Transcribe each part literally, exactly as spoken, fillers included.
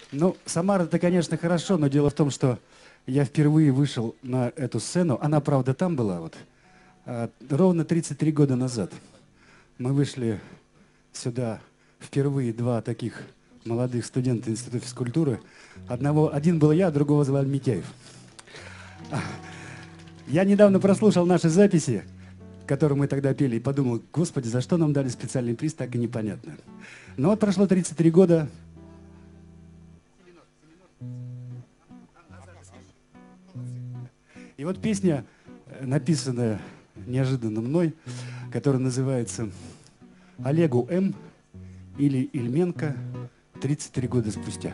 Ну, Самара, это, конечно, хорошо, но дело в том, что я впервые вышел на эту сцену. Она, правда, там была вот. а, Ровно тридцать три года назад. Мы вышли сюда впервые два таких молодых студента Института физкультуры. Одного, один был я, другого звали Митяев. Я недавно прослушал наши записи, которые мы тогда пели, и подумал: господи, за что нам дали специальный приз, так и непонятно. Но вот прошло тридцать три года. И вот песня, написанная неожиданно мной, которая называется «Олегу М. или Ильменко тридцать три года спустя».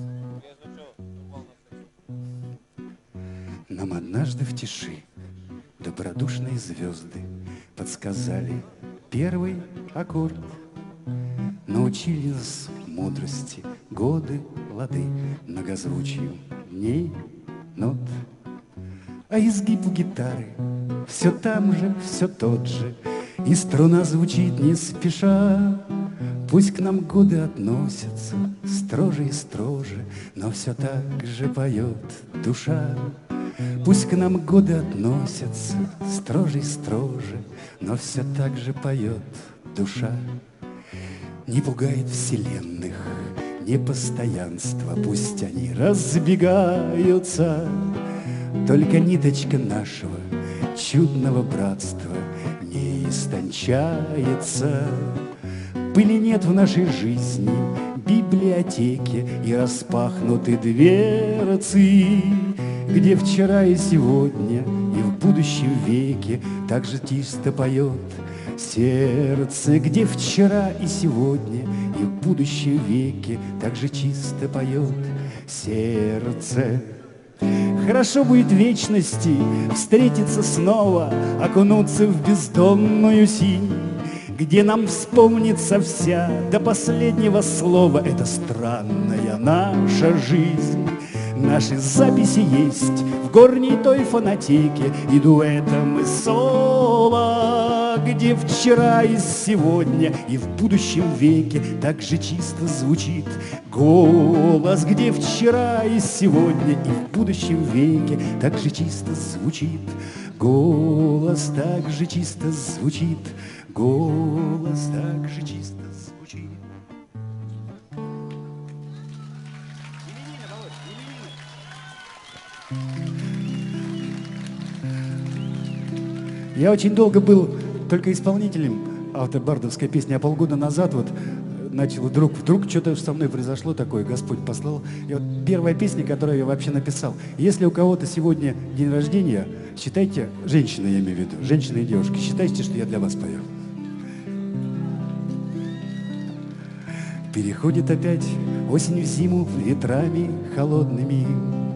Нам однажды в тиши добродушные звезды подсказали первый аккорд. Научили нас мудрости годы, лады, многозвучию дней, нот. А изгиб у гитары все там же, все тот же, и струна звучит не спеша. Пусть к нам годы относятся строже и строже, но все так же поет душа. Пусть к нам годы относятся строже и строже, но все так же поет душа. Не пугает вселенных непостоянство, пусть они разбегаются. Только ниточка нашего чудного братства не истончается. Пыли нет в нашей жизни, библиотеки и распахнуты дверцы, где вчера и сегодня, и в будущем веке так же чисто поет сердце, где вчера и сегодня, и в будущем веке так же чисто поет сердце. Хорошо будет в вечности встретиться снова, окунуться в бездонную синь, где нам вспомнится вся до последнего слова эта странная наша жизнь. Наши записи есть в горней той фонотеке, и дуэтом, и соло, где вчера и сегодня, и в будущем веке так же чисто звучит голос, где вчера и сегодня, и в будущем веке так же чисто звучит голос, так же чисто звучит голос, так же чисто звучит. Я очень долго был только исполнителем автор бардовской песни, а полгода назад вот начал вдруг, вдруг что-то со мной произошло такое, Господь послал. И вот первая песня, которую я вообще написал. Если у кого-то сегодня день рождения, считайте, женщины я имею в виду, женщины и девушки, считайте, что я для вас пою. Переходит опять осень в зиму ветрами холодными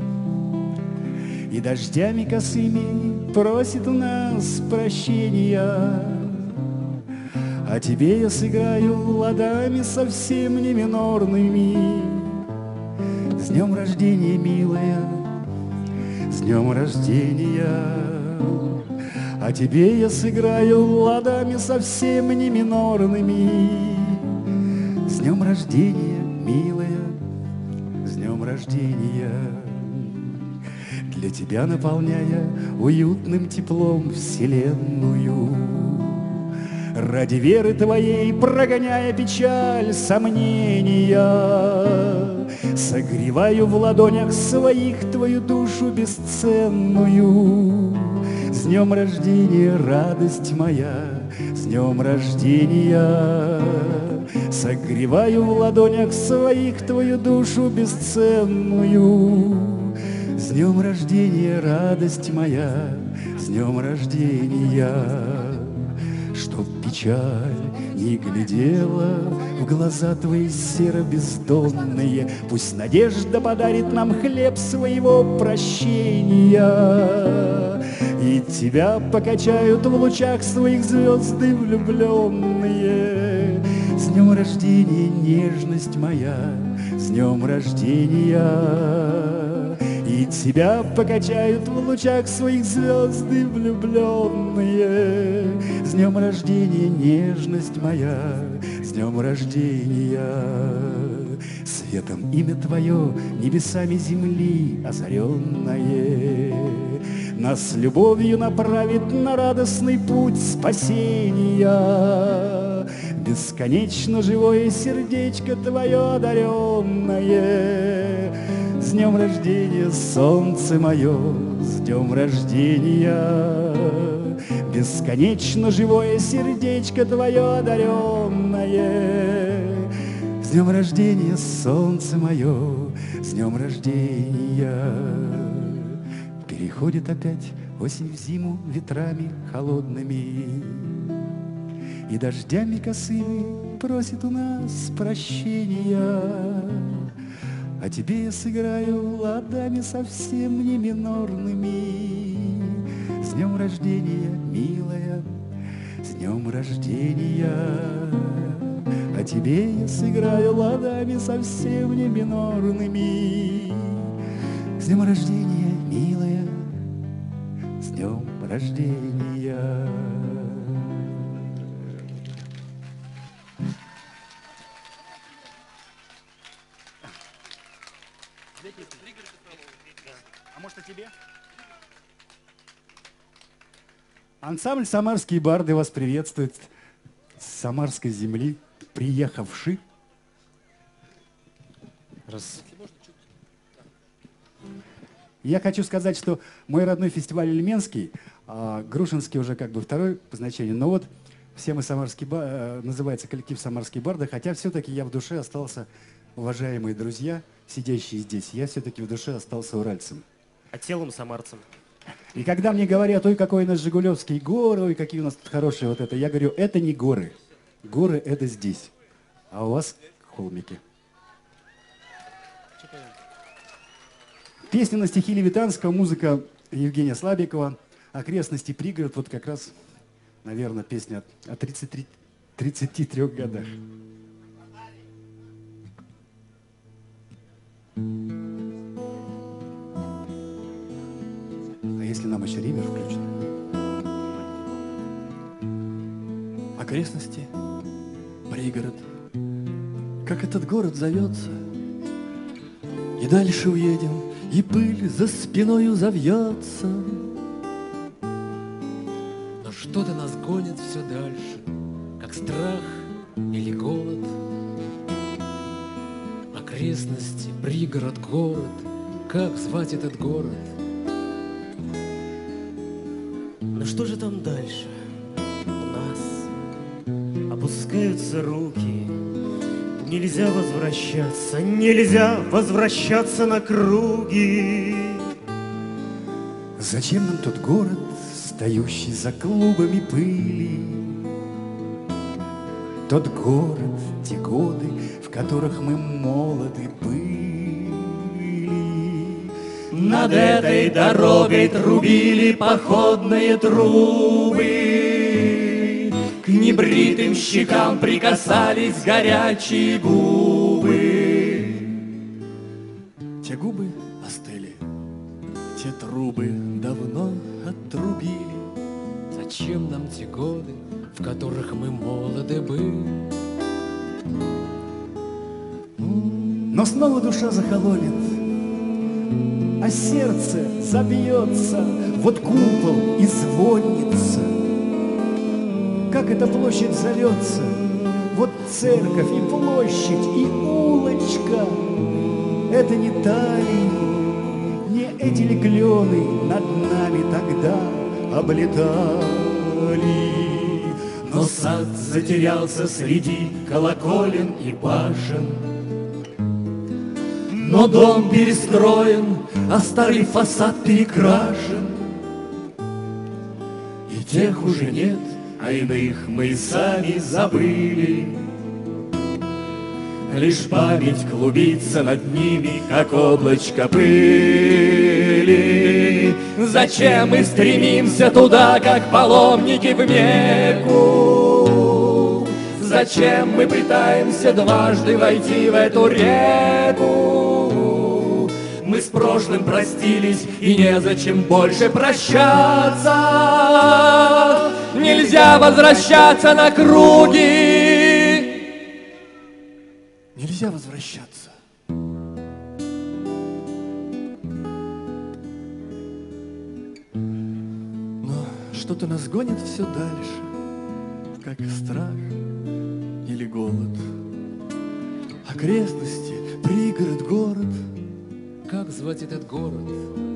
и дождями косыми просит у нас прощения. А тебе я сыграю ладами совсем не минорными. С днем рождения, милая, с днем рождения. А тебе я сыграю ладами совсем не минорными. С днем рождения, милая, с днем рождения. Для тебя наполняя уютным теплом вселенную, ради веры твоей прогоняя печаль, сомнения, согреваю в ладонях своих твою душу бесценную. С днем рождения, радость моя, с днем рождения. Согреваю в ладонях своих твою душу бесценную. С днем рождения, радость моя, с днем рождения. Чтоб печаль не глядела в глаза твои серо-бездонные, пусть надежда подарит нам хлеб своего прощения. И тебя покачают в лучах своих звезды влюбленные. С днем рождения, нежность моя, с днем рождения. И тебя покачают в лучах своих звезды влюбленные. С днем рождения, нежность моя, с днем рождения. Светом имя твое, небесами земли озаренное, нас любовью направит на радостный путь спасения. Бесконечно живое сердечко твое одаренное. С днем рождения, солнце мое, с днем рождения. Бесконечно живое сердечко твое одаренное. С днем рождения, солнце мое, с днем рождения. Переходит опять осень в зиму ветрами холодными, и дождями косыми просит у нас прощения. А тебе я сыграю ладами совсем не минорными. С днем рождения, милая, с днем рождения. А тебе я сыграю ладами совсем не минорными. С днем рождения, милая, с днем рождения. А может, о тебе? Ансамбль «Самарские барды» вас приветствует с самарской земли, приехавши. Раз. Я хочу сказать, что мой родной фестиваль Ильменский, а Грушинский уже как бы второй по значению, но вот все мы самарские барды, называется коллектив «Самарские барды», хотя все-таки я в душе остался, уважаемые друзья, сидящие здесь, я все-таки в душе остался уральцем. А телом самарцем. И когда мне говорят, ой, какой у нас Жигулевские горы, ой, какие у нас тут хорошие вот это, я говорю, это не горы. Горы это здесь, а у вас холмики. Песня на стихи Левитанского, музыка Евгения Слабикова, окрестности пригород, вот как раз, наверное, песня о тридцати трёх годах. А если нам еще ривер включат? Окрестности, пригород, как этот город зовется. И дальше уедем, и пыль за спиною завьется. Но что-то нас гонит все дальше, как страх или голод. Окрестности, пригород, город, как звать этот город? Но что же там дальше? У нас опускаются руки. Нельзя возвращаться, нельзя возвращаться на круги. Зачем нам тот город, стоящий за клубами пыли? Тот город, те годы, в которых мы молоды были. Над этой дорогой трубили походные трубы. К небритым щекам прикасались горячие губы. Те губы остыли, те трубы давно отрубили. Зачем нам те годы, в которых мы молоды были? Но снова душа захолонит, а сердце забьется, вот купол и звонится. Как эта площадь зовется? Вот церковь и площадь, и улочка. Это не тали, не эти ли клены над нами тогда облетали. Но сад затерялся среди колоколен и башен. Но дом перестроен, а старый фасад перекрашен. И тех уже нет, а иных мы сами забыли. Лишь память клубится над ними, как облачко пыли. Зачем мы стремимся туда, как паломники в Мекку? Зачем мы пытаемся дважды войти в эту реку? Мы с прошлым простились, и незачем больше прощаться. Нельзя возвращаться на круги. нельзя возвращаться. Но что-то нас гонит все дальше, как страх или голод. Окрестности, пригород, город. Как звать этот город?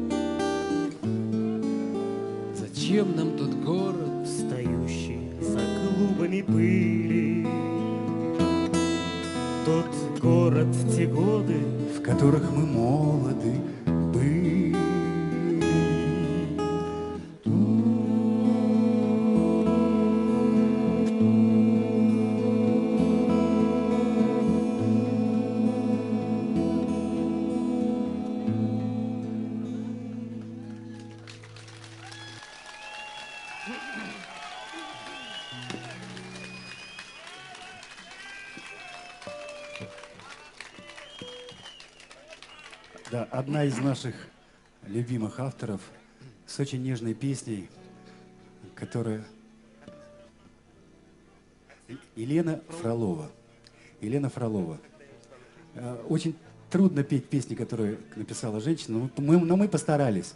Зачем нам тот город? Встающий за клубами пыли. Тот город в те годы, в которых мы молоды были. Да, одна из наших любимых авторов с очень нежной песней, которая... Елена Фролова. Елена Фролова. Очень трудно петь песни, которые написала женщина, но мы, но мы постарались.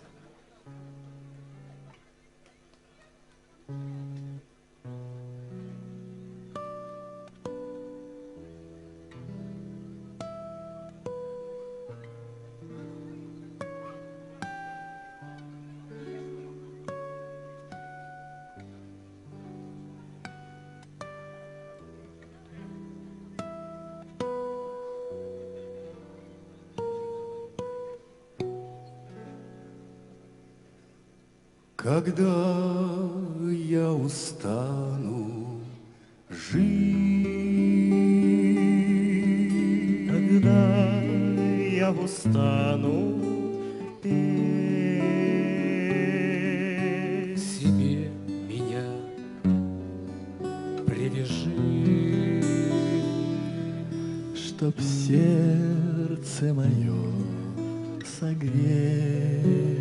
Когда я устану жить, когда я устану петь, себе меня привяжи, чтоб сердце мое согреть.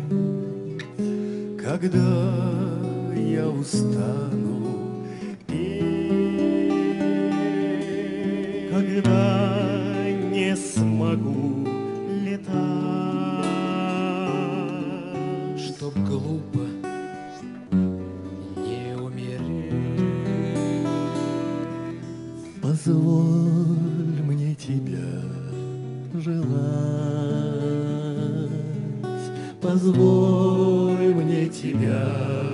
Когда я устану петь, когда не смогу летать, чтоб глупо не умереть. Позволь мне тебя желать, позволь мне тебя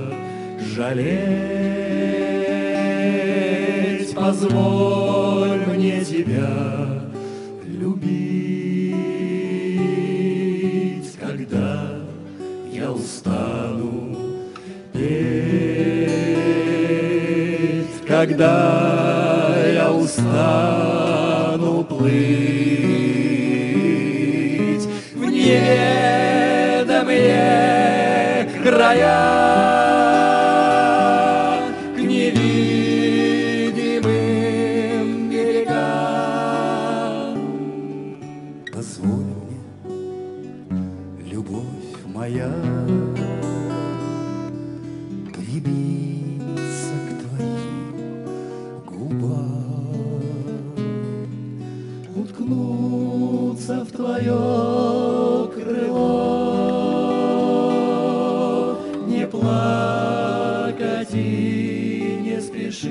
жалеть, позволь мне тебя любить, когда я устану петь, когда я устану плыть в неведомые края, к невидимым берегам. позволь мне, любовь моя, прибиться к твоим губам, Уткнуться в твое крыло, не плакать и не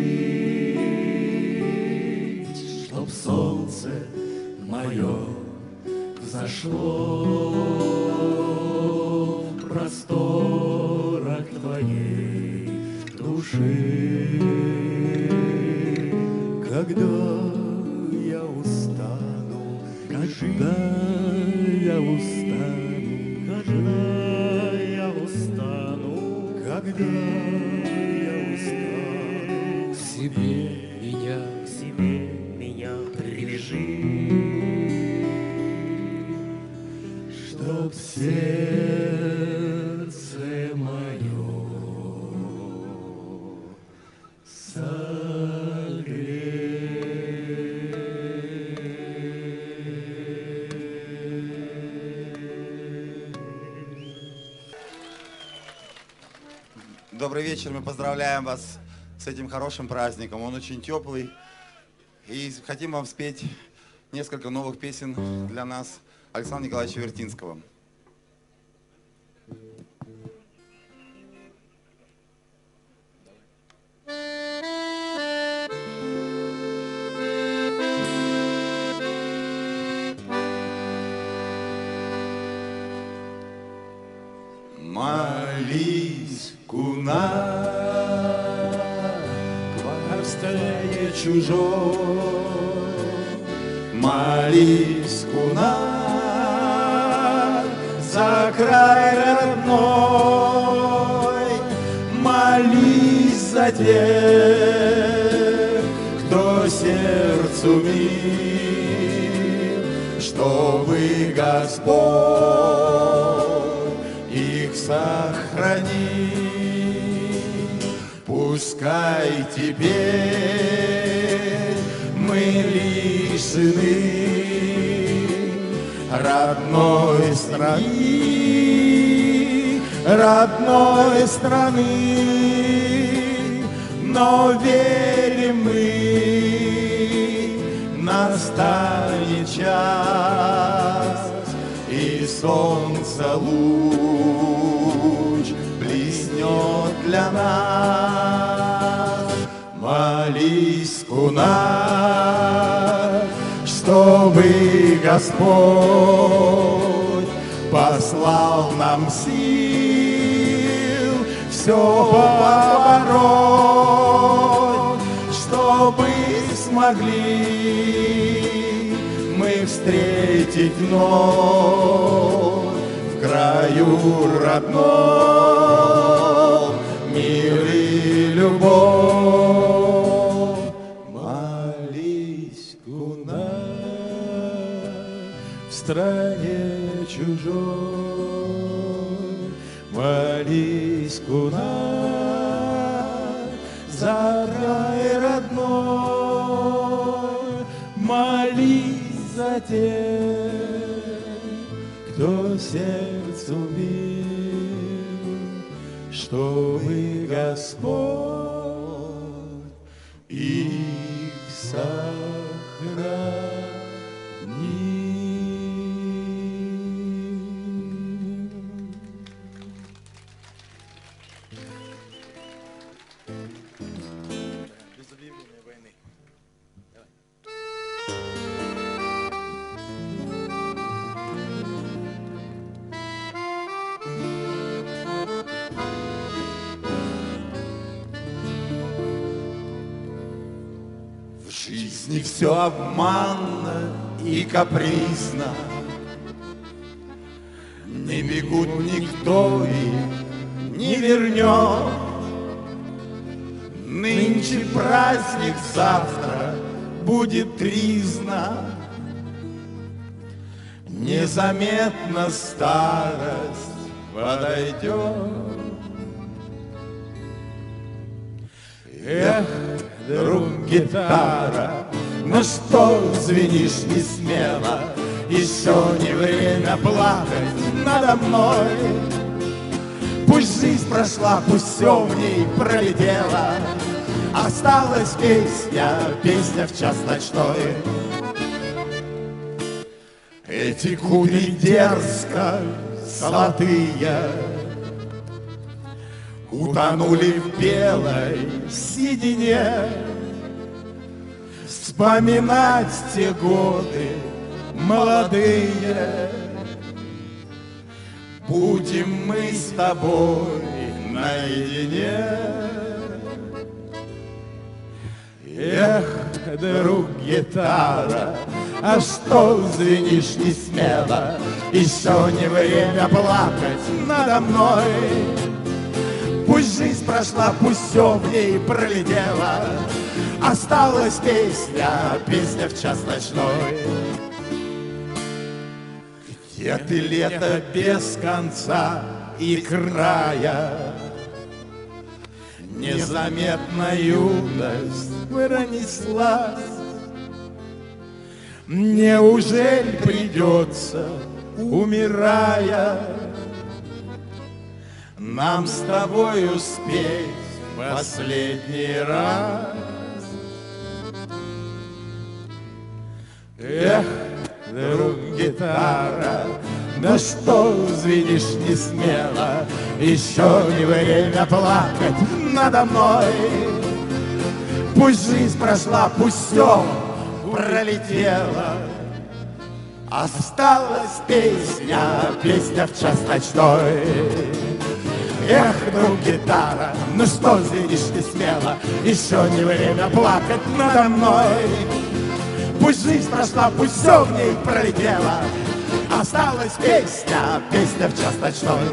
спешить, чтоб солнце мое взошло в просторах твоей души. когда я устану Когда я устану, когда я устану, когда я устану Себе меня к себе меня привяжи, чтоб сердце мое Добрый вечер, мы поздравляем вас с этим хорошим праздником. Он очень теплый. И хотим вам спеть несколько новых песен для нас Александра Николаевича Вертинского. Молись, куна, в стране чужой. Молись, куна, за край родной. Молись за тех, кто сердцу мил, чтобы Господь их сохрани. Пускай теперь мы лишены родной страны, родной страны, но верим мы, настанет час, и солнце луч блеснет для нас. Молись, куна, чтобы Господь послал нам сил все побороть, чтобы смогли мы встретить вновь в краю родном мир и любовь. Молись, куна, в стране чужой. Молись, куна, за рай родной. Молись за тех, кто сердцу мил, чтобы Господь их сохранил. Без объявления войны. В жизни все обманно и капризно, не бегут никто и не вернет. Нынче праздник, завтра будет тризна. Незаметно старость подойдет. Эх, друг гитара, ну что звенишь не смело? Еще не время плакать надо мной. Пусть жизнь прошла, пусть все в ней пролетело. Осталась песня, песня в час ночной. Эти кудри дерзко золотые утонули в белой седине. Вспоминать те годы молодые будем мы с тобой наедине. Эх, друг гитара, а что звенишь не смело? Еще не время плакать надо мной. Пусть жизнь прошла, пусть все в ней пролетело. Осталась песня, песня в час ночной. Где ты, лето без конца и края? Незаметно юность пронеслась. Неужели придется, умирая, нам с тобой успеть последний раз? Эх, друг гитара, да что звенишь не смело, еще не время плакать надо мной. Пусть жизнь прошла, пусть все пролетело, осталась песня, песня в час ночной. Эх, друг гитара, ну что звенишь не смело, еще не время плакать надо мной. Пусть жизнь прошла, пусть все в ней пролетело, осталась песня, песня в час ночной.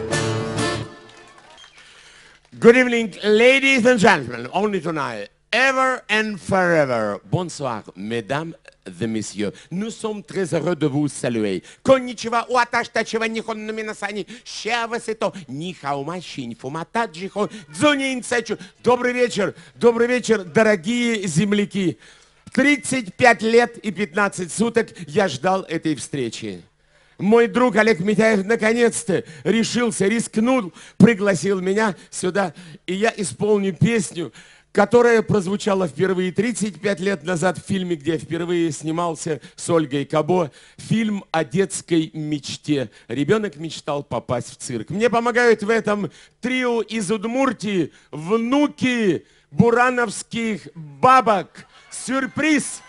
Good evening, ladies and gentlemen, only tonight, ever and forever. Bonsoir, mesdames et messieurs. Nous sommes très heureux de vous saluer. Konnichiwa, uatashtachiwa, nihon no minasani, shiawase нихао машин, фуматаджихо, дзунинцечу. Добрый вечер, добрый вечер, дорогие земляки. тридцать пять лет и пятнадцать суток я ждал этой встречи. Мой друг Олег Митяев наконец-то решился, рискнул, пригласил меня сюда, и я исполню песню, которая прозвучала впервые тридцать пять лет назад в фильме, где я впервые снимался с Ольгой Кабо. Фильм о детской мечте. Ребенок мечтал попасть в цирк. Мне помогают в этом трио из Удмуртии, внуки бурановских бабок. Сюрприз!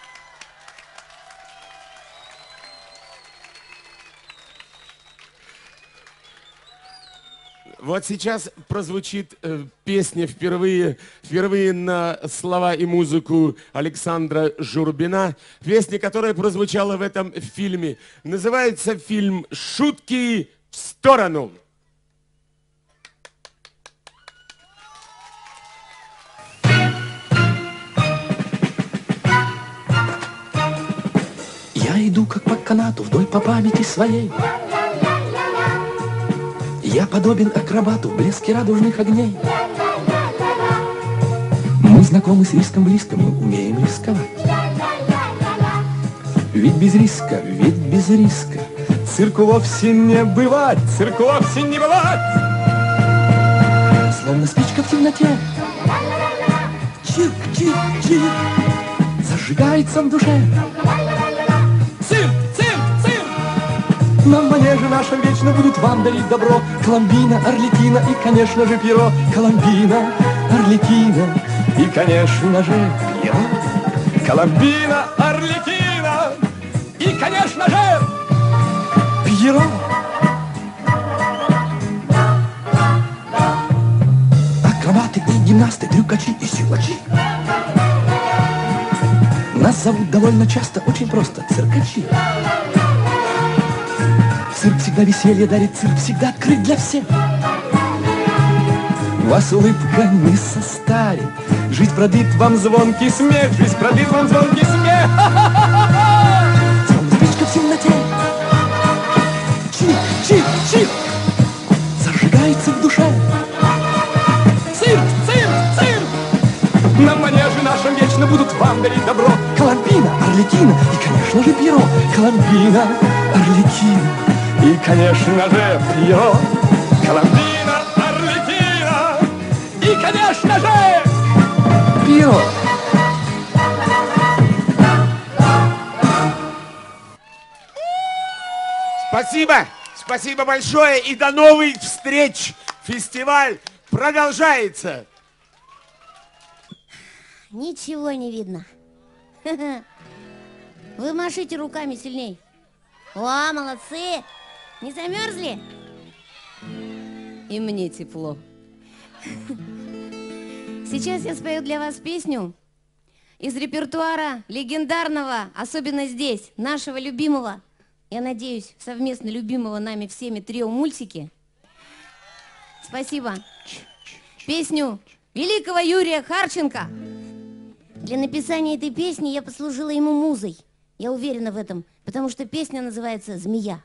Вот сейчас прозвучит э, песня впервые, впервые на слова и музыку Александра Журбина. Песня, которая прозвучала в этом фильме. Называется фильм «Шутки в сторону». Я иду как по канату вдоль по памяти своей. Я подобен акробату в блеске радужных огней. Мы знакомы с риском близко, мы умеем рисковать. Ведь без риска, ведь без риска цирку вовсе не бывать, цирку вовсе не бывать. Словно спичка в темноте, чик, чик, чик, зажигается в душе. Цирк, цирк, цирк. На манеже нашем вечно будут вам дарить добро Коломбина, Орликина и, конечно же, Пьеро. Коломбина, Орликина и, конечно же, Пьеро. Коломбина, Орликина и, конечно же, Пьеро. Акробаты и гимнасты, трюкачи и силачи. Нас зовут довольно часто, очень просто, циркачи. Цирк всегда веселье дарит, цирк всегда открыт для всех. Вас улыбка не состарит, жизнь продлит вам звонкий смех, жизнь продлит вам звонкий смех. Словно спичка в темноте, чих, чих, чих, зажигается в душе. Цирк, цирк, цирк. На манеже нашем вечно будут вам дарить добро Коломбина, Орликина и, конечно же, Пьеро. Коломбина, Орликина и, конечно же, Пьеро. Коломбина, Орликина и, конечно же, Пьеро. Спасибо, спасибо большое и до новых встреч. Фестиваль продолжается. Ничего не видно. Вы машите руками сильней. О, молодцы! Не замерзли? И мне тепло. Сейчас я спою для вас песню из репертуара легендарного, особенно здесь, нашего любимого, я надеюсь, совместно любимого нами всеми трио мультики. Спасибо. Песню великого Юрия Харченко. Для написания этой песни я послужила ему музой. Я уверена в этом, потому что песня называется «Змея».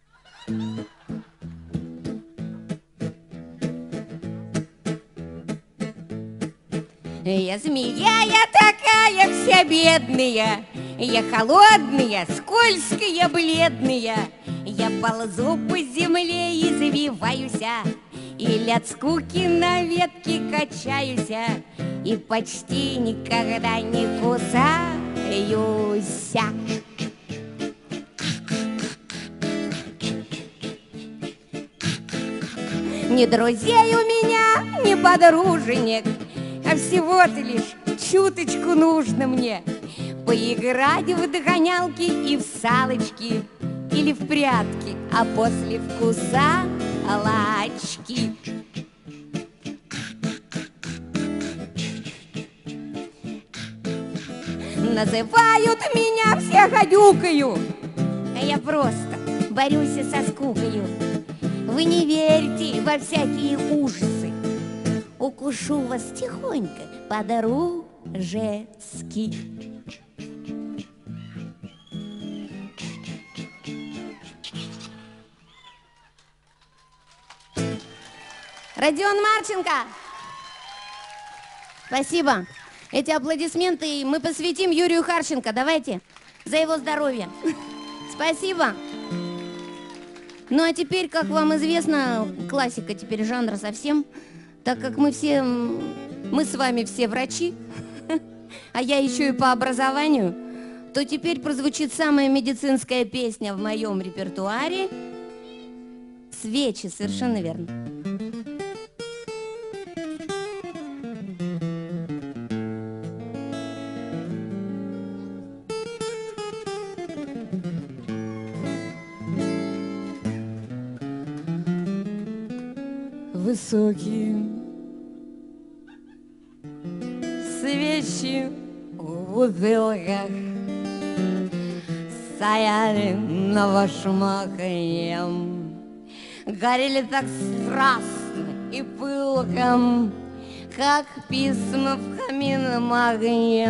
Я змея, я такая вся бедная, я холодная, скользкая, бледная. Я ползу по земле и завиваюсь, или от скуки на ветке качаюсь, и почти никогда не кусаюсь. Ни друзей у меня, ни подруженек, а всего-то лишь чуточку нужно мне поиграть в догонялки и в салочки или в прятки, а после вкуса лачки. Называют меня все гадюкою, а я просто борюсь со скукою. Вы не верьте во всякие ужасы, укушу вас тихонько по-дружески. Родион Марченко! Спасибо. Эти аплодисменты мы посвятим Юрию Харченко. Давайте, за его здоровье. Спасибо. Ну а теперь, как вам известно, классика теперь жанра совсем, так как мы все, мы с вами все врачи, а я еще и по образованию, то теперь прозвучит самая медицинская песня в моем репертуаре. «Свечи», совершенно верно. Высокие свечи в бутылках стояли на вашем окне, горели так страстно и пылко, как письма в каминном огне.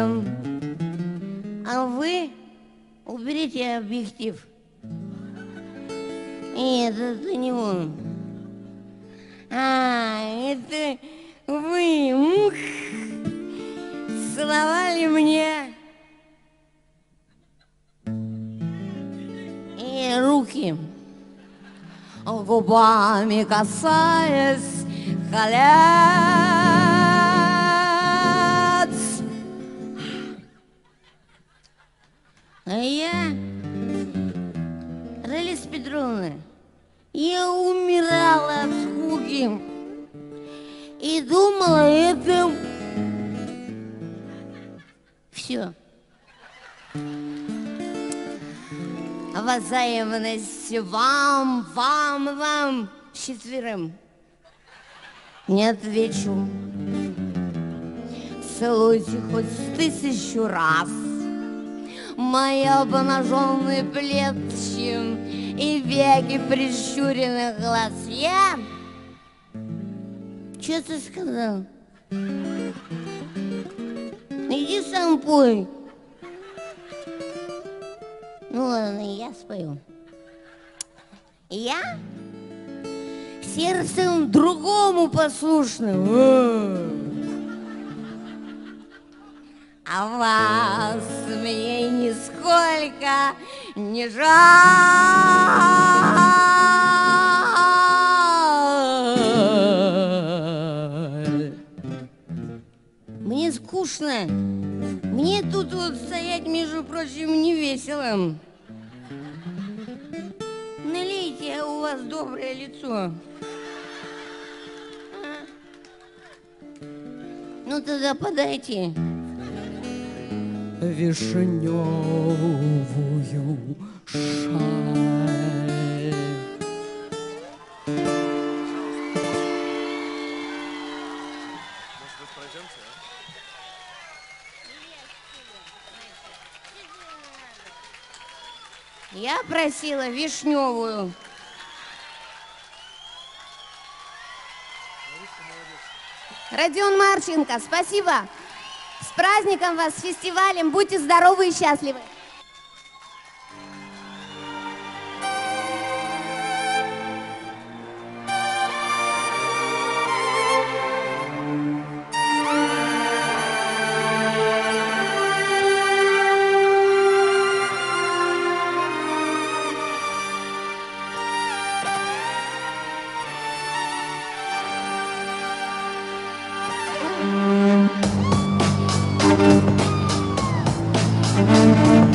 А вы уберите объектив. Нет, это не он. А, это вы ух, целовали мне и руки, губами касаясь колец. А я, Раиса Петровна, я умирала от скуки и думала, это все. Взаимность вам, вам, вам, четверым. Не отвечу. Целуйте хоть тысячу раз мои обнаженные плечи и веки прищуренных глаз. Я? Что ты сказал? Иди сам пой. Ну ладно, я спою. Я сердцем другому послушным, а вас мне нисколько не жаль. Мне скучно. Мне тут вот стоять, между прочим, не весело. Налейте, у вас доброе лицо. А? Ну тогда подайте вишневую шаль. Я просила вишневую. Родион Марченко, спасибо. С праздником вас, с фестивалем. Будьте здоровы и счастливы. Thank you.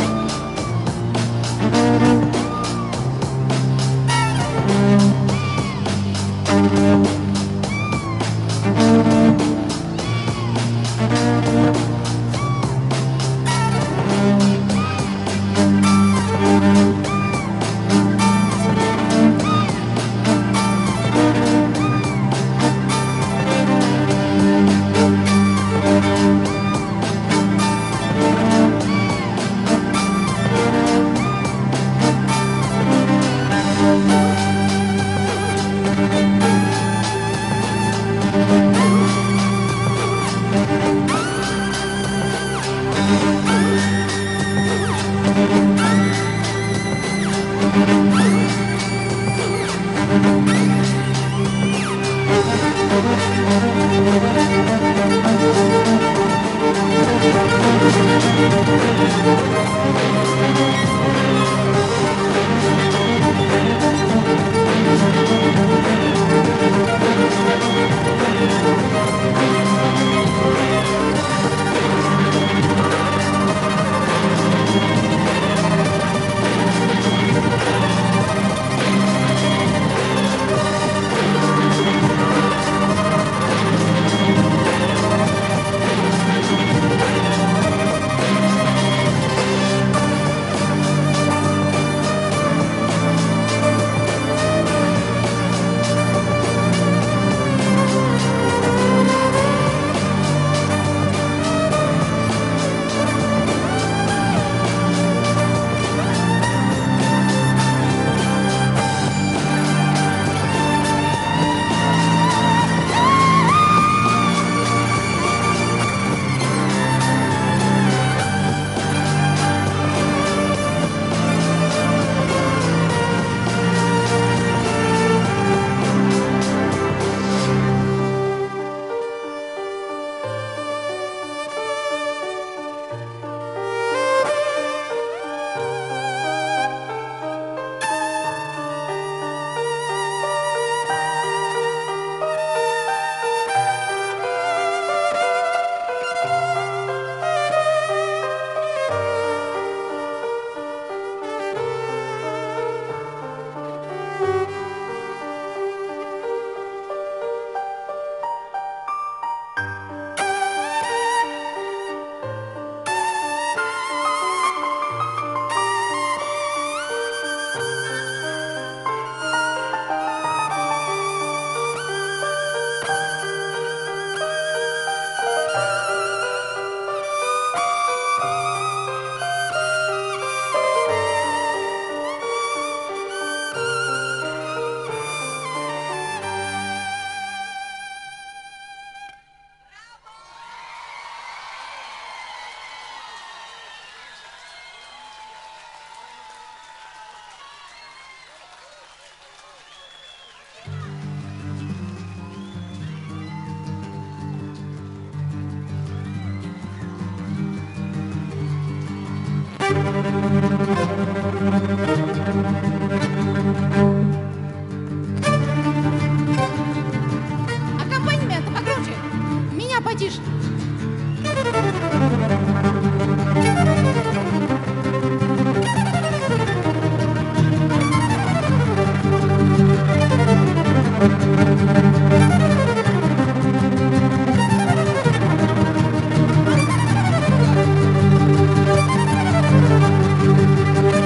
Аккомпанемент погромче. Меня потише. Thank you.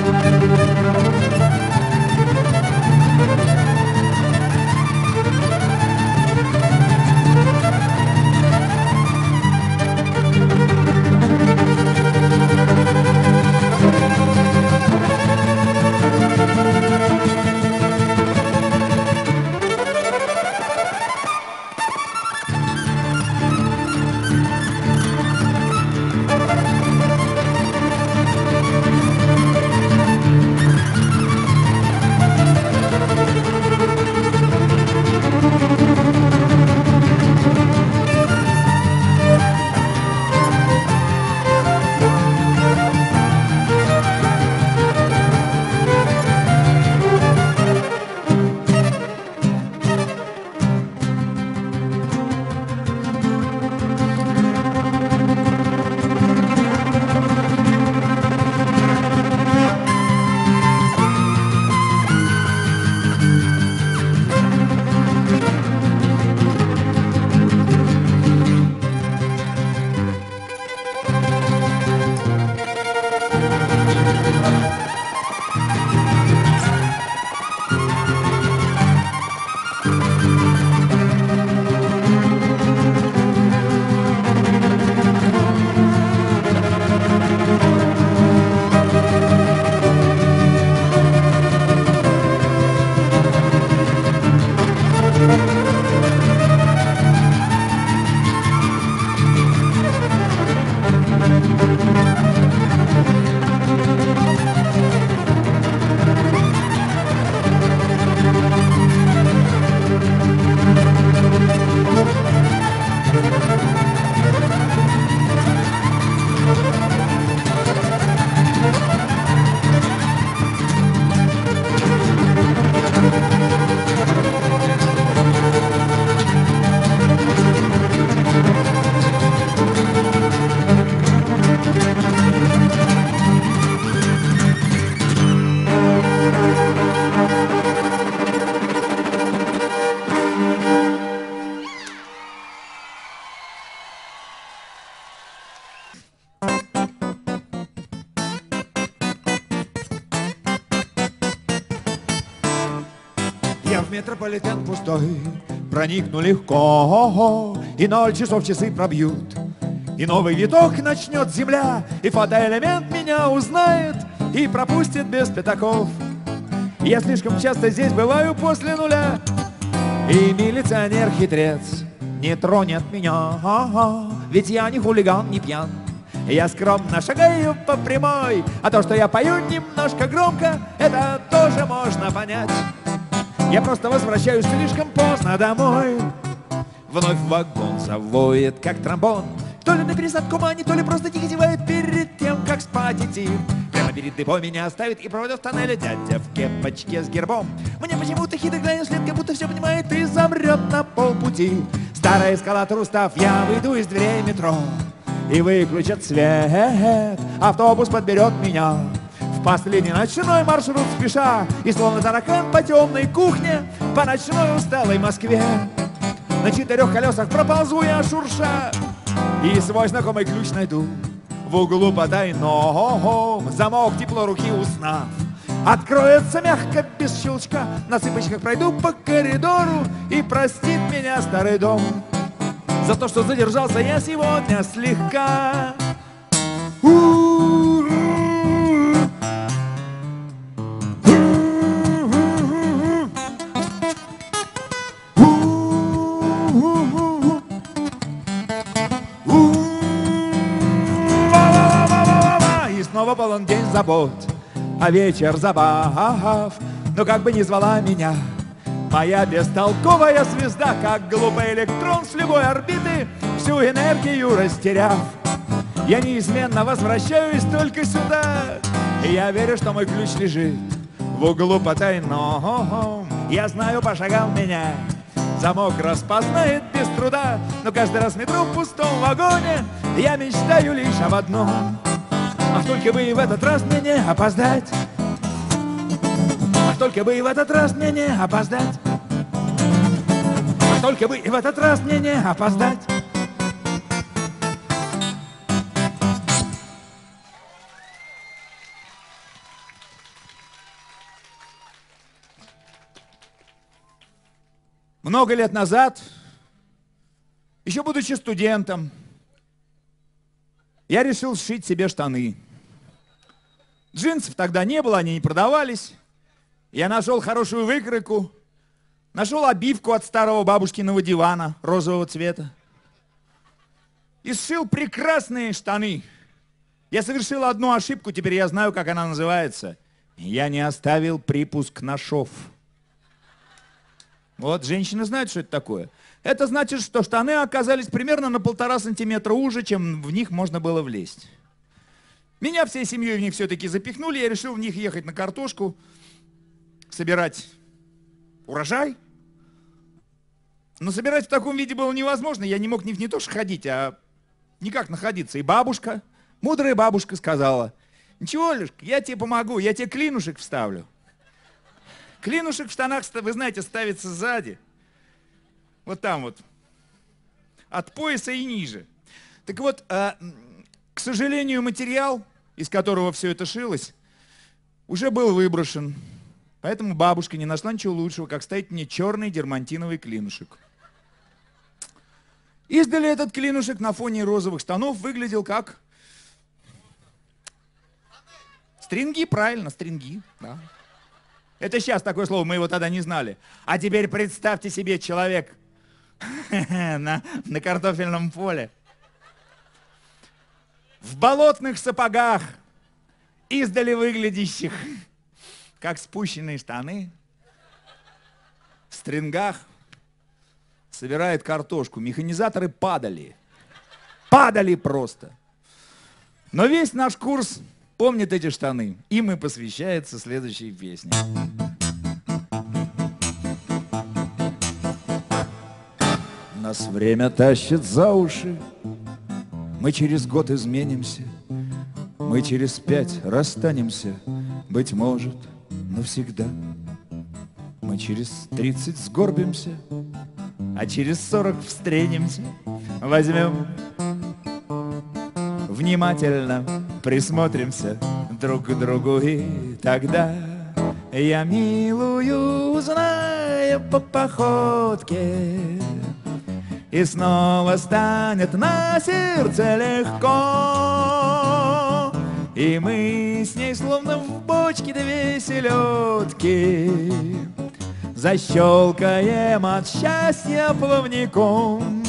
метрополитен пустой проникну легко, и ноль часов часы пробьют, и новый виток начнет земля, и фотоэлемент меня узнает и пропустит без пятаков. Я слишком часто здесь бываю после нуля, и милиционер-хитрец не тронет меня, ведь я не хулиган, не пьян. Я скромно шагаю по прямой, а то, что я пою немножко громко, это тоже можно понять. Я просто возвращаюсь слишком поздно домой. Вновь вагон завоет, как тромбон. То ли на пересадку мани, то ли просто тихо зевает перед тем, как спать идти. Прямо перед депо меня оставит и проводит в тоннеле дядя в кепочке с гербом. Мне почему-то хитро глянет вслед, как будто все понимает и замрет на полпути. Старый эскалатор устав, я выйду из дверей метро и выключат свет. Автобус подберет меня в последний ночной маршрут спеша, и словно таракан по темной кухне по ночной усталой Москве. На четырех колесах проползу я шурша, и свой знакомый ключ найду в углу потайном. Замок тепло руки узнав откроется мягко, без щелчка. На цыпочках пройду по коридору, и простит меня старый дом за то, что задержался я сегодня слегка. И снова полон день забот, а вечер забав. Но как бы ни звала меня моя бестолковая звезда, как глупый электрон с любой орбиты, всю энергию растеряв, я неизменно возвращаюсь только сюда. И я верю, что мой ключ лежит в углу потайном. Я знаю по шагам меня замок распознает без труда, но каждый раз в метро в пустом вагоне я мечтаю лишь об одном: ах, только бы и в этот раз мне не опоздать. Ах, только бы и в этот раз мне не опоздать. Ах, только бы и в этот раз мне не опоздать. Много лет назад, еще будучи студентом, я решил сшить себе штаны. Джинсов тогда не было, они не продавались. Я нашел хорошую выкройку, нашел обивку от старого бабушкиного дивана розового цвета и сшил прекрасные штаны. Я совершил одну ошибку, теперь я знаю, как она называется. Я не оставил припуск на шов. Вот, женщины знают, что это такое. Это значит, что штаны оказались примерно на полтора сантиметра уже, чем в них можно было влезть. Меня всей семьей в них все-таки запихнули, я решил в них ехать на картошку, собирать урожай. Но собирать в таком виде было невозможно, я не мог не, не то что ходить, а никак находиться. И бабушка, мудрая бабушка сказала: ничего, Лешка, я тебе помогу, я тебе клинушек вставлю. Клинушек в штанах, вы знаете, ставится сзади. Вот там вот. От пояса и ниже. Так вот, к сожалению, материал, из которого все это шилось, уже был выброшен. Поэтому бабушка не нашла ничего лучшего, как ставить мне черный дермантиновый клинушек. Издали этот клинушек на фоне розовых штанов выглядел как... Стринги, правильно, стринги, да. Это сейчас такое слово, мы его тогда не знали. А теперь представьте себе человек на, на картофельном поле, в болотных сапогах, издали выглядящих как спущенные штаны, в стрингах, собирает картошку. Механизаторы падали. Падали просто. Но весь наш курс помнит эти штаны. Им и посвящается следующая песня. Нас время тащит за уши. Мы через год изменимся. Мы через пять расстанемся. Быть может, навсегда. Мы через тридцать сгорбимся, а через сорок встретимся. Возьмем, внимательно присмотримся друг к другу, и тогда я милую узнаю по походке, и снова станет на сердце легко. И мы с ней словно в бочке две селедки защелкаем от счастья плавником.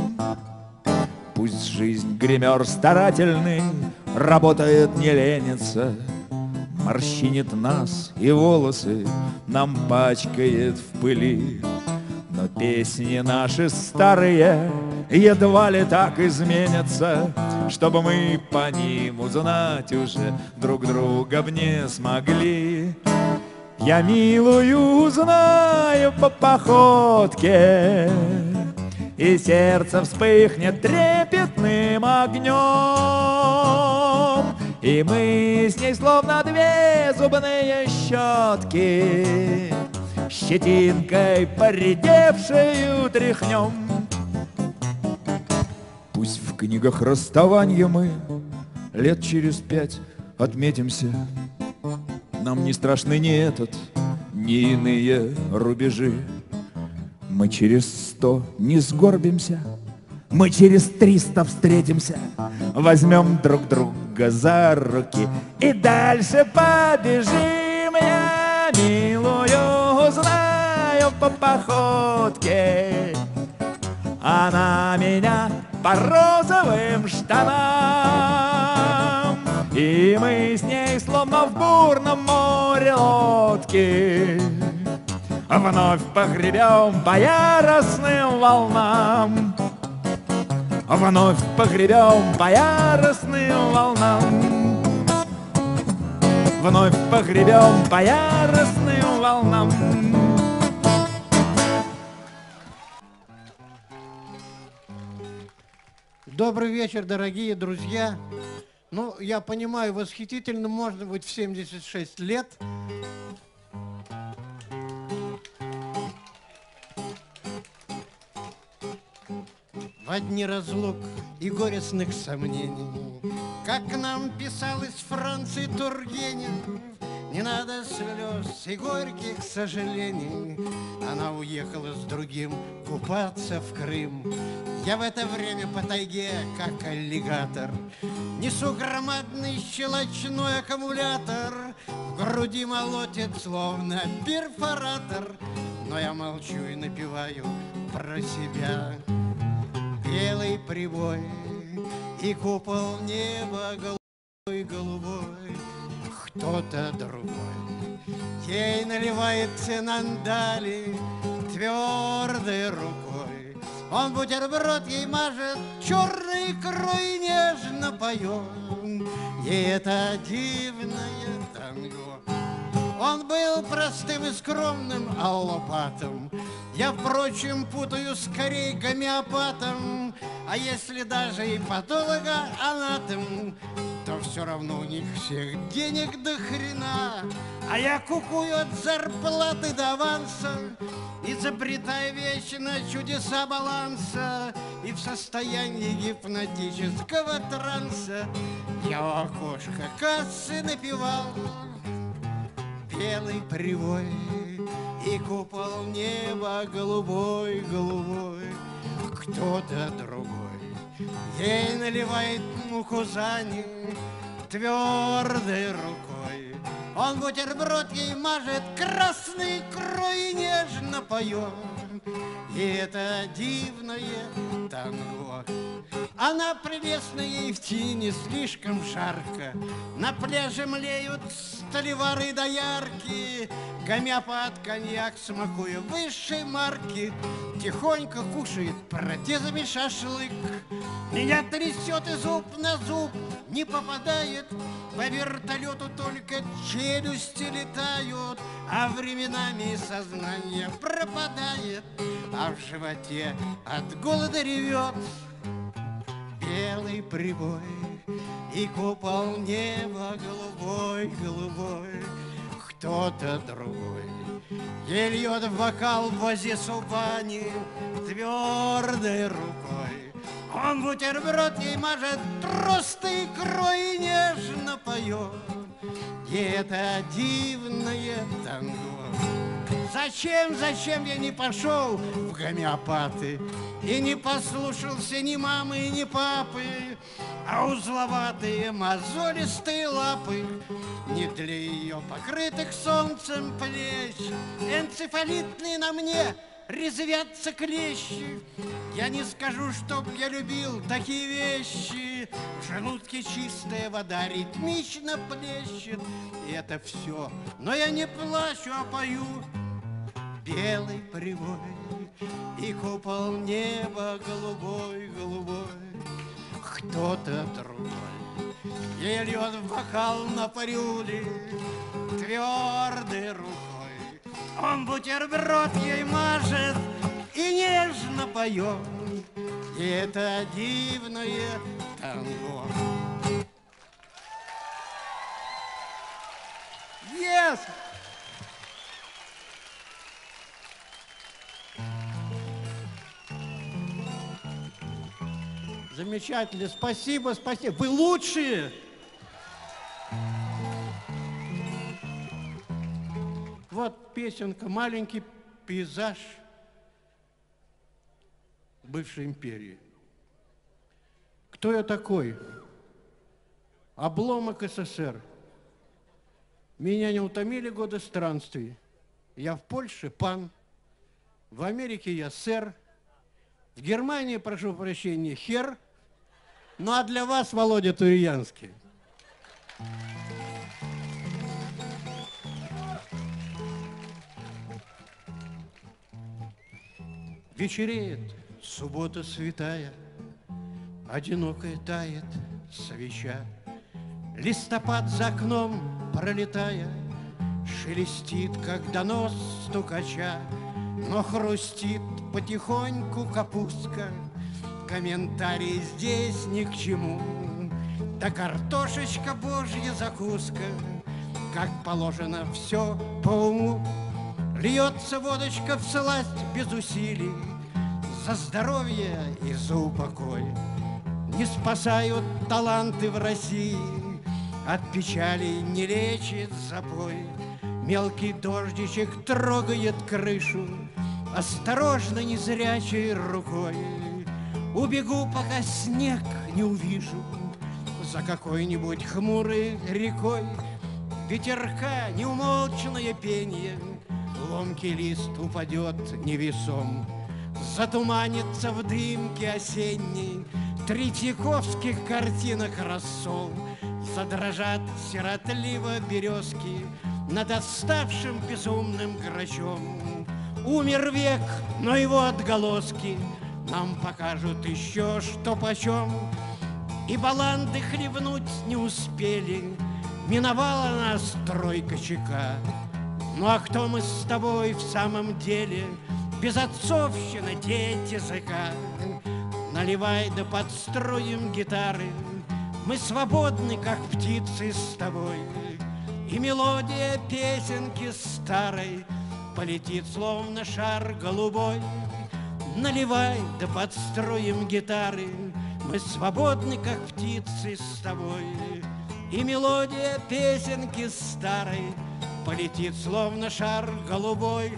Пусть жизнь гример старательный работает, не ленится, морщинит нас и волосы нам пачкает в пыли. Но песни наши старые едва ли так изменятся, чтобы мы по ним узнать уже друг друга б не смогли. Я милую узнаю по походке, и сердце вспыхнет трепетным огнем, и мы с ней словно две зубные щетки щетинкой поредевшую тряхнем. Пусть в книгах расставания мы лет через пять отметимся, нам не страшны ни этот, ни иные рубежи. Мы через сто не сгорбимся, мы через триста встретимся, возьмем друг друга за руки и дальше побежим. Я милую знаю по походке, она меня по розовым штанам, и мы с ней словно в бурном море лодки вновь погребем по яростным волнам, вновь погребем по яростным волнам, вновь погребем по яростным волнам. Добрый вечер, дорогие друзья. Ну, я понимаю, восхитительно можно быть в семьдесят шесть лет. В дни разлук и горестных сомнений, как нам писал из Франции Тургенев, не надо слез и горьких сожалений. Она уехала с другим купаться в Крым. Я в это время по тайге, как аллигатор, несу громадный щелочной аккумулятор. В груди молотит, словно перфоратор, но я молчу и напеваю про себя. Белый прибой и купол неба голубой-голубой, кто-то другой ей наливает цинандали твердой рукой. Он бутерброд ей мажет черной икрой, нежно поет ей это дивное танго. Он был простым и скромным аллопатом, я, впрочем, путаю скорее гомеопатом. А если даже и патологоанатом, то все равно у них всех денег до хрена. А я кукую от зарплаты до аванса, изобретая вечно чудеса баланса, и в состоянии гипнотического транса я у окошка кассы напевал белый привой и купол неба голубой-голубой. Кто-то другой ей наливает муку за ним твердой рукой. Он бутерброд ей мажет красной икрой и нежно поет. И это дивное танго. Она прелестна, ей в тени слишком жарко. На пляже млеют столевары доярки. Гомеопат коньяк, смакуя высшей марки, тихонько кушает протезами шашлык. Меня трясет и зуб на зуб не попадает. По вертолету только челюсти летают, а временами сознание пропадает, а в животе от голода ревет белый прибой и купол неба голубой-голубой. Кто-то другой ей льет в бокал в возе субани твердой рукой. Он бутерброд ей мажет тростой икрой и нежно поет. И это дивное танго. Зачем, зачем я не пошел в гомеопаты и не послушался ни мамы, ни папы, а узловатые мозолистые лапы не для ее покрытых солнцем плеч. Энцефалитные на мне резвятся клещи. Я не скажу, чтоб я любил такие вещи. В желудке чистая вода ритмично плещет, и это все. Но я не плачу, а пою белый привой, и купол неба голубой-голубой. Кто-то другой ей льет в бокал на парюле твердой рукой. Он бутерброд ей мажет и нежно поет, и это дивное танго. Yes! Замечательно, спасибо, спасибо. Вы лучшие! Вот песенка, маленький пейзаж бывшей империи. Кто я такой? Обломок СССР. Меня не утомили годы странствий. Я в Польше пан, в Америке я сэр, в Германии, прошу прощения, хер. Ну а для вас, Володя Туриянский. Вечереет, суббота святая, одинокая тает свеча. Листопад за окном пролетая шелестит, как донос стукача, но хрустит потихоньку капустка. Комментарий здесь ни к чему. Да картошечка божья закуска, как положено все по уму. Льется водочка в сласть без усилий, за здоровье и за упокой. Не спасают таланты в России, от печали не лечит запой. Мелкий дождичек трогает крышу осторожно незрячей рукой. Убегу, пока снег не увижу за какой-нибудь хмурой рекой. Ветерка неумолчное пенье, ломкий лист упадет невесом. Затуманится в дымке осенней Третьяковских картинок рассол. Задрожат сиротливо березки над оставшим безумным грачом. Умер век, но его отголоски нам покажут еще что почем. И баланды хлебнуть не успели, миновала нас тройка ЧК. Ну а кто мы с тобой в самом деле? Безотцовщина, дети языка. Наливай да подстроим гитары, мы свободны, как птицы с тобой. И мелодия песенки старой полетит, словно шар голубой. Наливай да подстроим гитары, мы свободны, как птицы с тобой. И мелодия песенки старой полетит, словно шар голубой.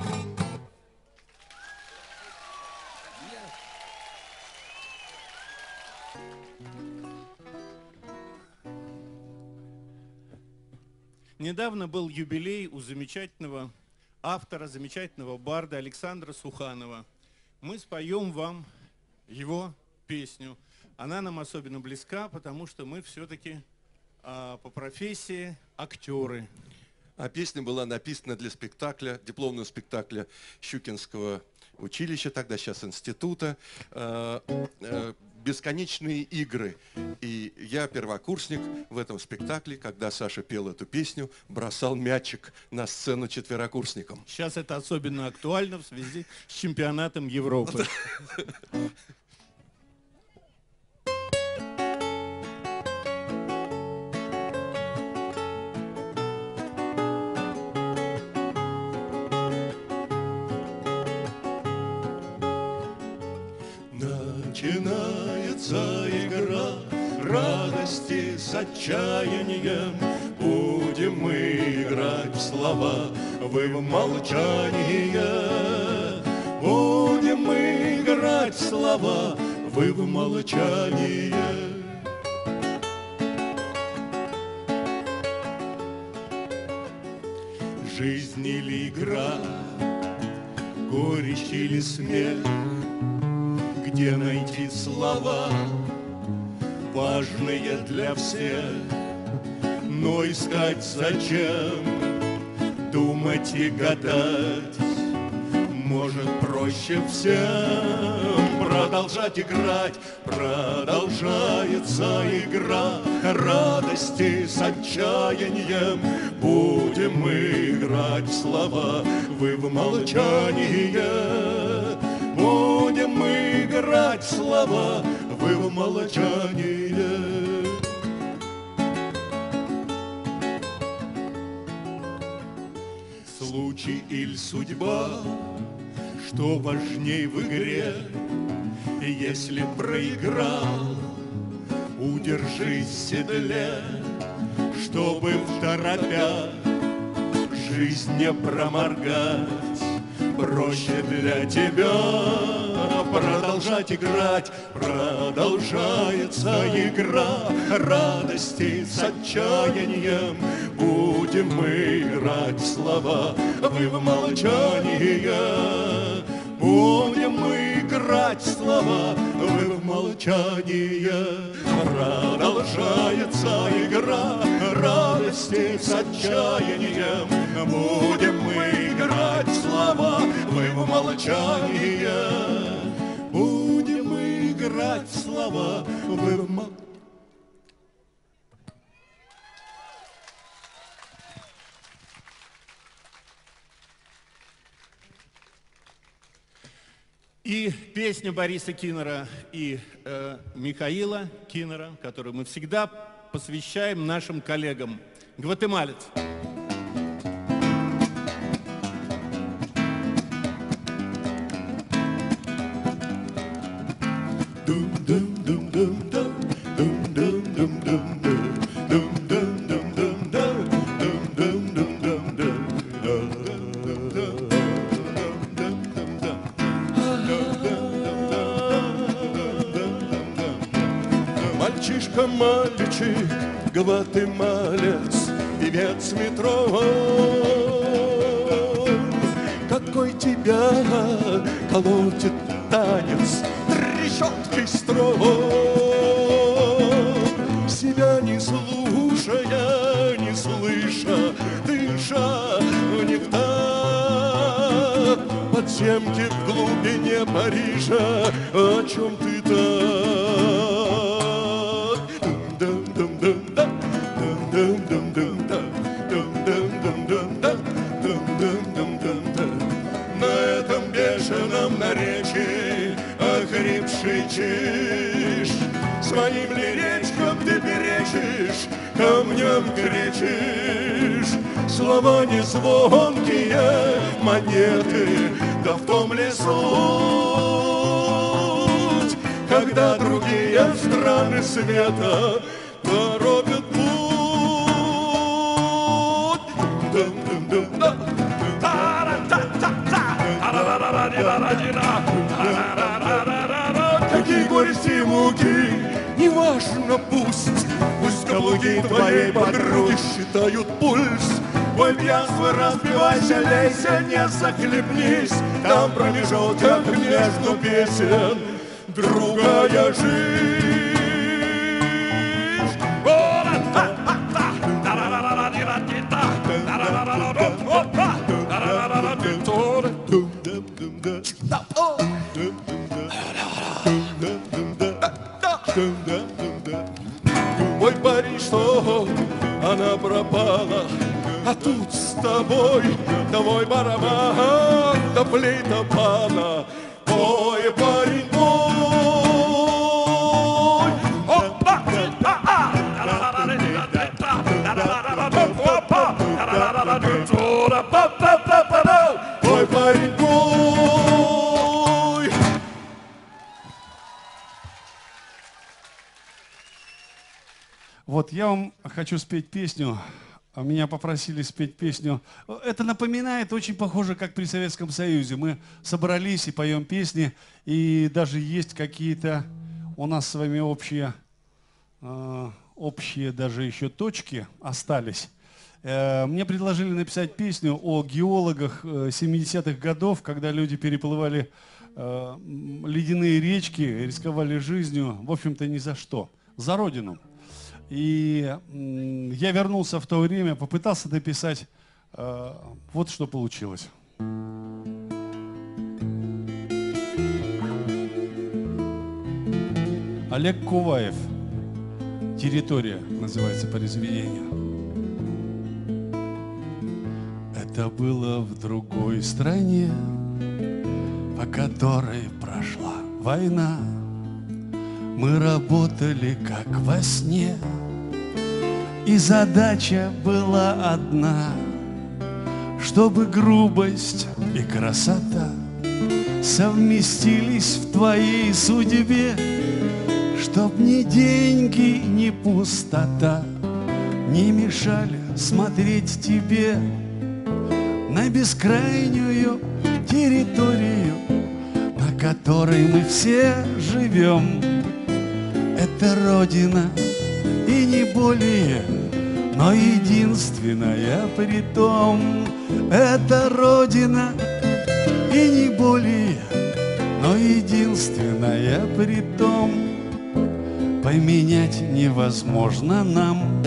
Недавно был юбилей у замечательного автора, замечательного барда Александра Суханова. Мы споем вам его песню. Она нам особенно близка, потому что мы все-таки а, по профессии актеры. А песня была написана для спектакля, дипломного спектакля Щукинского училища, тогда сейчас института, э, э, «Бесконечные игры». И я, первокурсник, в этом спектакле, когда Саша пел эту песню, бросал мячик на сцену четверокурсникам. Сейчас это особенно актуально в связи с чемпионатом Европы. Начинается игра радости с отчаянием. Будет Будем мы играть в слова, вы в молчание. Будем мы играть в слова, вы в молчание. Жизнь или игра, горечь или смех, где найти слова, важные для всех, но искать зачем, думать и гадать, может проще всем продолжать играть. Продолжается игра радости с отчаянием. Будем мы играть в слова, вы в молчание. Будем мы играть в слова, вы в молчание. Случай или судьба, что важней в игре? Если проиграл, удержись в седле, чтобы второпя жизнь не проморгать. Проще для тебя продолжать играть. Продолжается игра радости с отчаянием. Будем мы играть в слова, вы в молчание. Будем мы играть в слова, вы в молчание. Продолжается игра радости с отчаянием. Будем мы играть в слова, вы в молчание. Будем мы играть в слова, вы в молчание. И песня Бориса Киннера и э, Михаила Киннера, которую мы всегда посвящаем нашим коллегам. Гватемалец. Мальчик, гватемалец, певец метро. Какой тебя колотит танец трещоткой струн, себя не слушая, не слыша, дыша не в такт. Подземки в глубине Парижа, о чем ты так? На этом бешеном наречии охрипший чиж, своим ли речкам ты перечишь, камням кричишь. Слова не звонкие монеты, да в том ли суть, когда другие страны света торопят путь. Какие горести и муки, неважно пусть, пусть каблуки твоей подруги считают пульс. Ой, пьянство, разбивайся, лейся, не захлебнись, там промежуток между песен другая жизнь. Ой, Париж, что она пропала, а тут с тобой твой барабан, да флейта пана. Ой, парень мой, опа, ой, парень мой. Вот я вам хочу спеть песню меня попросили спеть песню. Это напоминает, очень похоже, как при Советском Союзе. Мы собрались и поем песни, и даже есть какие-то у нас с вами общие, э, общие даже еще точки остались. Э, мне предложили написать песню о геологах семидесятых годов, когда люди переплывали э, ледяные речки, рисковали жизнью, в общем-то, ни за что, за родину. И я вернулся в то время, попытался написать, э, вот что получилось. Олег Куваев. «Территория» называется произведение. Это было в другой стране, по которой прошла война. Мы работали как во сне, и задача была одна, чтобы грубость и красота совместились в твоей судьбе, чтоб ни деньги, ни пустота не мешали смотреть тебе на бескрайнюю территорию, на которой мы все живем. Это Родина, и не более, но единственная притом. Это Родина, и не более, но единственная притом. Поменять невозможно нам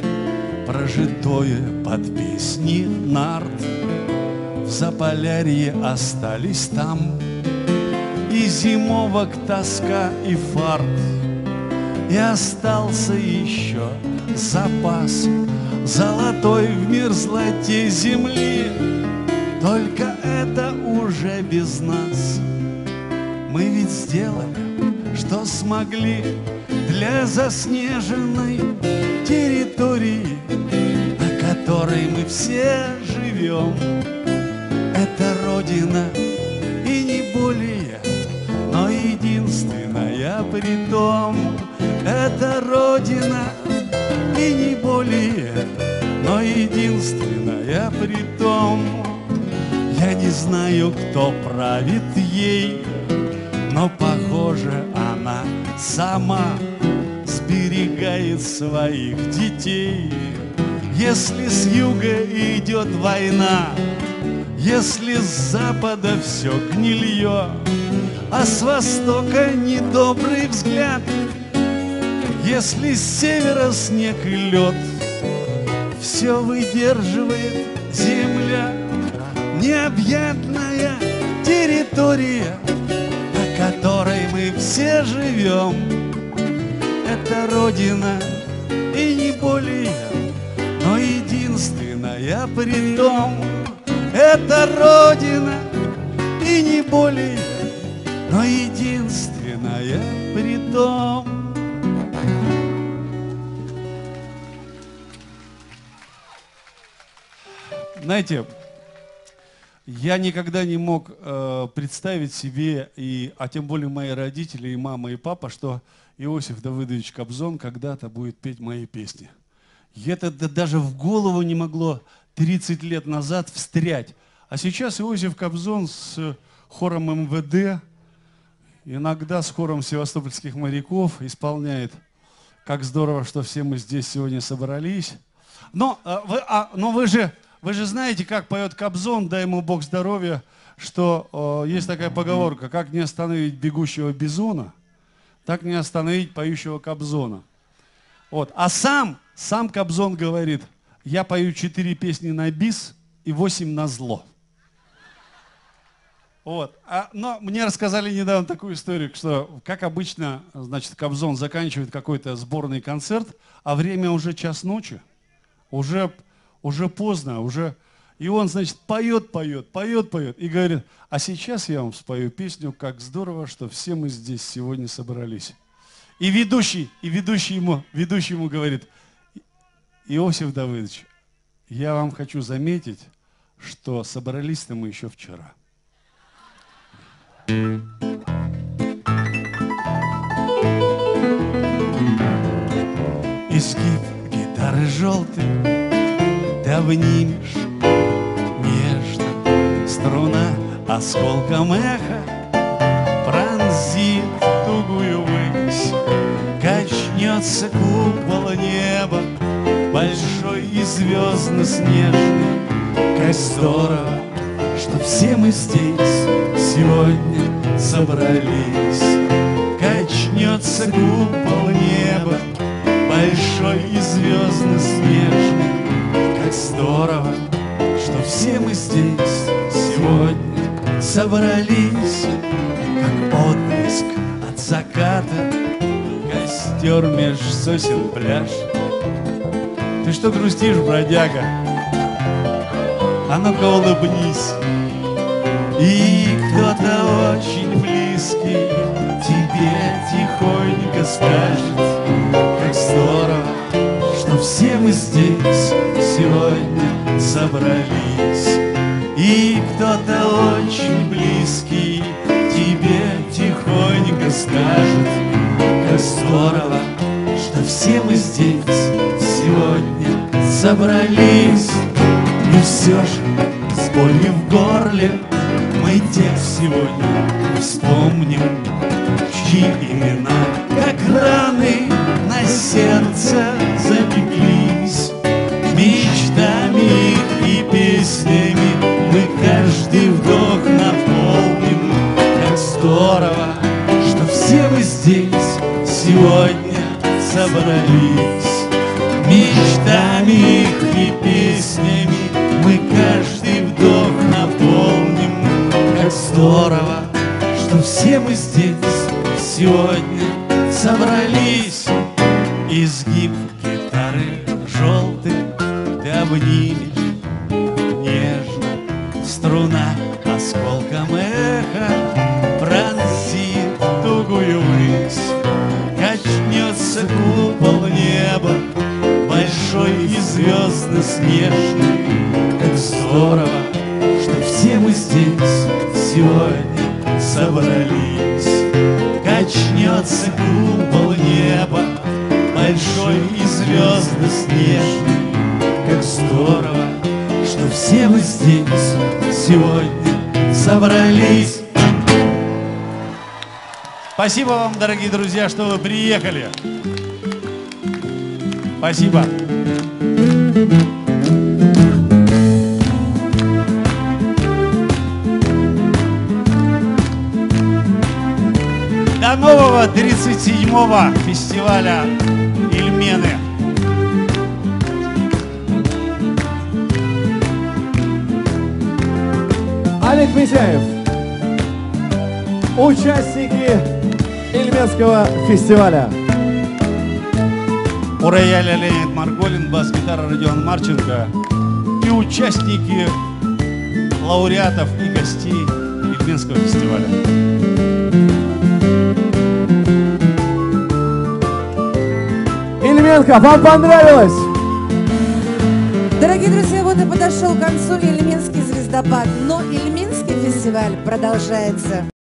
прожитое под песни нарт. В Заполярье остались там и зимовок тоска, и фарт. И остался еще запас золотой в мерзлоте земли. Только это уже без нас. Мы ведь сделали, что смогли для заснеженной территории, на которой мы все живем. Это Родина, и не более, но единственная притом. Это Родина, и не более, но единственная притом. Я не знаю, кто правит ей, но, похоже, она сама сберегает своих детей. Если с юга идет война, если с запада все гнилье, а с востока недобрый взгляд, если с севера снег и лед, все выдерживает земля. Необъятная территория, на которой мы все живем. Это Родина, и не более, но единственная притом. Это Родина, и не более, но единственная притом. Знаете, я никогда не мог э, представить себе, и, а тем более мои родители, и мама, и папа, что Иосиф Давыдович Кобзон когда-то будет петь мои песни. И это да, даже в голову не могло тридцать лет назад встрять. А сейчас Иосиф Кобзон с хором эм вэ дэ, иногда с хором севастопольских моряков исполняет. Как здорово, что все мы здесь сегодня собрались. Но, э, вы, а, но вы же... Вы же знаете, как поет Кобзон, дай ему Бог здоровья, что э, есть такая поговорка: как не остановить бегущего бизона, так не остановить поющего Кобзона. Вот. А сам, сам Кобзон говорит: я пою четыре песни на бис и восемь на зло. Вот. А, но мне рассказали недавно такую историю, что, как обычно, значит, Кобзон заканчивает какой-то сборный концерт, а время уже час ночи, уже... Уже поздно, уже... И он, значит, поет, поет, поет, поет. И говорит: а сейчас я вам спою песню «Как здорово, что все мы здесь сегодня собрались». И ведущий, и ведущий ему, ведущий ему говорит: Иосиф Давыдович, я вам хочу заметить, что собрались-то мы еще вчера. Изгиб гитары желтый, ты обнимешь нежно. Струна осколком эха пронзит тугую высь, качнется купол неба, большой и звездно-снежный. Как здорово, что все мы здесь сегодня собрались. Качнется купол неба, большой и звездно-снежный. Как здорово, что все мы здесь сегодня собрались. Как отблеск от заката, костер меж сосен пляж. Ты что грустишь, бродяга? А ну-ка улыбнись. И кто-то очень близкий тебе тихонько скажет: как здорово, что все мы здесь сегодня собрались. И кто-то очень близкий тебе тихонько скажет: как здорово, что все мы здесь сегодня собрались. И все же с болью в горле мы тех сегодня вспомним, чьи имена, как раны, на сердце запеклись. Мечтами и песнями мы каждый вдох наполним. Как здорово, что все мы здесь сегодня собрались. Мечтами и песнями мы каждый вдох наполним. Как здорово, что все мы здесь сегодня собрались. Изгиб гитары желтый ты обнимешь нежно. Струна осколком эха пронзит тугую высь. Качнется купол неба, большой и звездно-снежный. Как здорово, что все мы здесь сегодня собрались. Качнется купол неба, большой и звездно-снежный. Как здорово, что все мы здесь сегодня собрались. Спасибо вам, дорогие друзья, что вы приехали. Спасибо. До нового тридцать седьмого фестиваля Ильмены. Олег Митяев, участники Ильменского фестиваля. У рояля Леонид Марголин, бас-гитара Родион Марченко и участники лауреатов и гостей Ильменского фестиваля. Ильменка, вам понравилось? Дорогие друзья, вот и подошел к концу Ильменский звездопад, но Ильменский фестиваль продолжается.